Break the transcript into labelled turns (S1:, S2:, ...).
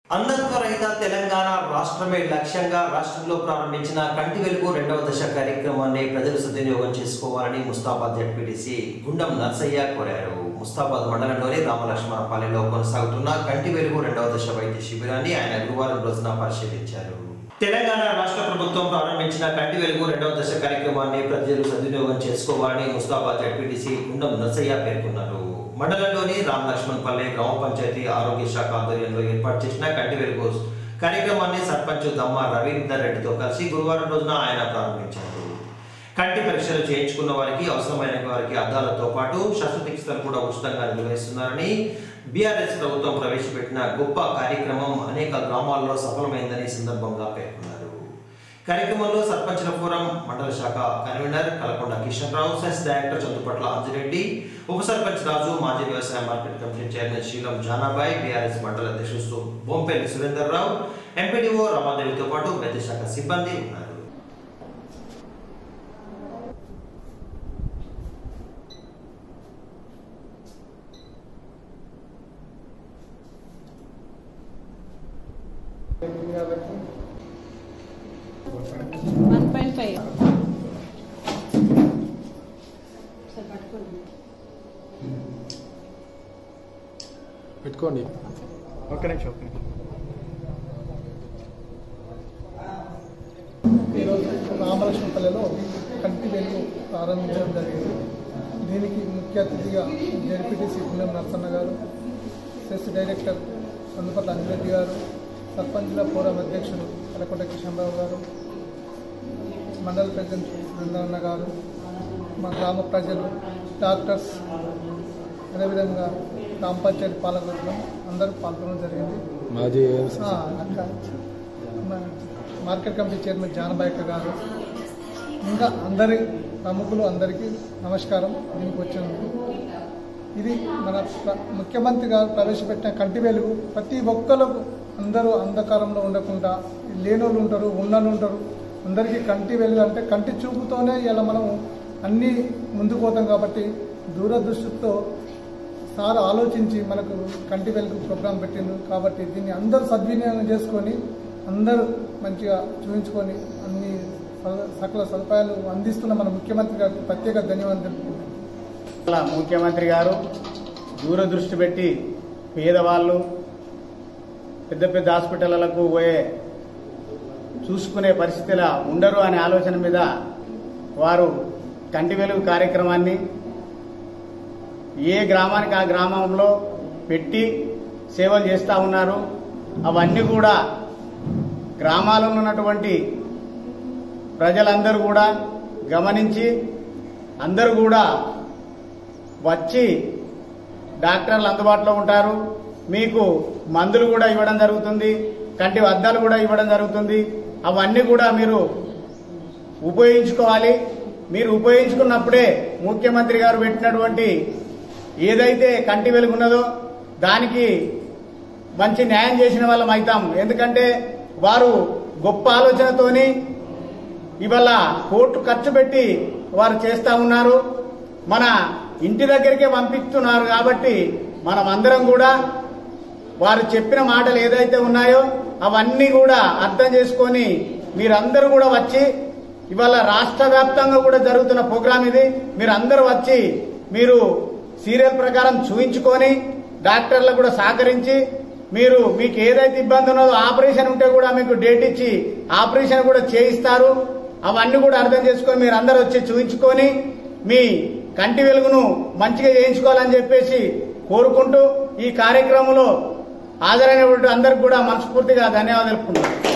S1: అంధత్వ రహిత తెలంగాణ రాష్ట్రమే లక్ష్యంగా రాష్ట్రంలో ప్రారంభించిన కంటి వెలుగు రెండవ దశ కార్యక్రమాన్ని ప్రజలు సద్వినియోగం చేసుకోవాలని ముస్తాబాద్ జెడ్పీటీసీ గుండం నర్సయ్య కోరారు. ముస్తాబాద్ మండలంలోని రామలక్ష్మణపల్లిలో కొనసాగుతున్న కంటి వెలుగు రెండవ దశ వైద్య శిబిరాన్ని ఆయన గురువారం రోజున పరిశీలించారు. తెలంగాణ రాష్ట్ర ప్రభుత్వం ప్రారంభించిన కంటి వెలుగు రెండవ దశ కార్యక్రమాన్ని ప్రజలు సద్వినియోగం చేసుకోవాలని ముస్తాబాద్ జెడ్పీటీసీ గుండం నర్సయ్య పేర్కొన్నారు. మండలంలోని రామలక్ష్మణపల్లి గ్రామ పంచాయతీ ఆరోగ్య శాఖ ఆధ్వర్యంలో ఏర్పాటు చేసిన కంటి వెలుగు కార్యక్రమాన్ని సర్పంచ్ దమ్మ రవీందర్ రెడ్డితో కలిసి గురువారం రోజున ఆయన ప్రారంభించారు. కంటి పరీక్షలు చేయించుకున్న వారికి అవసరమైన వారికి అద్దాలతో పాటు శస్త్రచికిత్సలు కూడా ఉచితంగా నిర్వహిస్తున్నారని, బీఆర్ఎస్ ప్రభుత్వం ప్రవేశపెట్టిన గొప్ప కార్యక్రమం అనేక గ్రామాల్లో సఫలమైందని సందర్భంగా పేర్కొన్నారు. కార్యక్రమంలో సర్పంచ్ల ఫోరం మండల శాఖ convener Kalakonda Kishan Rao, cess director Chandupatla Anji Reddy, ఉప సర్పంచ్ రాజు, మాజీ వ్యవసాయ market committee chairman Seelam Janabai, BRS మండల అధ్యక్షుడు బొంపల్లి సురేందర్ రావు, ఎంపీడీఓ రమాదేవితో పాటు వైద్య శాఖ సిబ్బంది ఉన్నారు.
S2: పెట్టుకోండి.
S3: ఒక్క నిమిషం.
S4: ఈరోజు రామలక్ష్మణపల్లిలో కంటి వెలుగు ప్రారంభించడం జరిగింది. దీనికి ముఖ్య అతిథిగా జెడ్పీటీసీ గుండం నర్సన్న గారు, సెస్ డైరెక్టర్ చందుపట్ల అంజిరెడ్డి గారు, సర్పంచ్ల ఫోరం అధ్యక్షుడు కలకొండ కిషన్ రావు గారు, మండల ప్రెసిడెంట్ సురేంద్రన్న గారు, మా గ్రామ ప్రజలు, డాక్టర్స్, అదేవిధంగా గ్రామ పంచాయతీ పాలకవర్గం అందరూ పాల్గొనడం జరిగింది. మార్కెట్ కమిటీ చైర్మన్ జానబాయక గారు, ఇంకా అందరి ప్రముఖులు అందరికీ నమస్కారం. దీనికి వచ్చినందుకు ఇది మన ముఖ్యమంత్రి గారు ప్రవేశపెట్టిన కంటి వెలుగు. ప్రతి ఒక్కరికి అందరూ అంధకారంలో ఉండకుండా, లేనోళ్ళు ఉంటారు, ఉన్నోళ్ళు ఉంటారు, అందరికీ కంటి వెలుగు అంటే కంటి చూపుతోనే ఇలా మనం అన్నీ ముందుకు పోతాం. కాబట్టి దూరదృష్టితో సార్ ఆలోచించి మనకు కంటి వెలుగు ప్రోగ్రాం పెట్టిండు. కాబట్టి దీన్ని అందరూ సద్వినియోగం చేసుకొని అందరూ మంచిగా చూపించుకొని అన్ని సకల సదుపాయాలు అందిస్తున్న మన ముఖ్యమంత్రి గారికి ప్రత్యేక ధన్యవాదాలు తెలుపుతున్నాను.
S3: ముఖ్యమంత్రి గారు దూరదృష్టి పెట్టి పేదవాళ్ళు పెద్ద పెద్ద హాస్పిటళ్లకు పోయే చూసుకునే పరిస్థితిలా ఉండరు అనే ఆలోచన మీద వారు కంటి వెలుగు కార్యక్రమాన్ని ఏ గ్రామానికి ఆ గ్రామంలో పెట్టి సేవలు చేస్తూ ఉన్నారు. అవన్నీ కూడా గ్రామాలలో ఉన్నటువంటి ప్రజలందరూ కూడా గమనించి అందరూ కూడా వచ్చి డాక్టర్లు అందుబాటులో ఉంటారు. మీకు మందులు కూడా ఇవ్వడం జరుగుతుంది, కంటి అద్దాలు కూడా ఇవ్వడం జరుగుతుంది. అవన్నీ కూడా మీరు ఉపయోగించుకోవాలి. మీరు ఉపయోగించుకున్నప్పుడే ముఖ్యమంత్రి గారు పెట్టినటువంటి ఏదైతే కంటి వెలుగు ఉన్నదో దానికి మంచి న్యాయం చేసిన వాళ్ళం అవుతాం. ఎందుకంటే వారు గొప్ప ఆలోచనతోని ఇవాళ కోట్లు ఖర్చు పెట్టి వారు చేస్తూ ఉన్నారు. మన ఇంటి దగ్గరికే పంపిస్తున్నారు. కాబట్టి మనం అందరం కూడా వారు చెప్పిన మాటలు ఏదైతే ఉన్నాయో అవన్నీ కూడా అర్థం చేసుకొని మీరందరూ కూడా వచ్చి, ఇవాళ రాష్ట్ర వ్యాప్తంగా కూడా జరుగుతున్న ప్రోగ్రాం ఇది, మీరందరూ వచ్చి మీరు సీరియల్ ప్రకారం చూయించుకొని డాక్టర్లకు కూడా సహకరించి మీకు ఏదైతే ఇబ్బంది ఉన్నదో ఆపరేషన్ ఉంటే కూడా మీకు డేట్ ఇచ్చి ఆపరేషన్ కూడా చేయిస్తారు. అవన్నీ కూడా అర్థం చేసుకొని మీరు అందరూ వచ్చి చూయించుకొని మీ కంటి వెలుగును మంచిగా చేయించుకోవాలని చెప్పేసి కోరుకుంటూ ఈ కార్యక్రమంలో హాజరైనటువంటి అందరికి కూడా మనస్ఫూర్తిగా ధన్యవాదాలు తెలుపుకుంటున్నాను.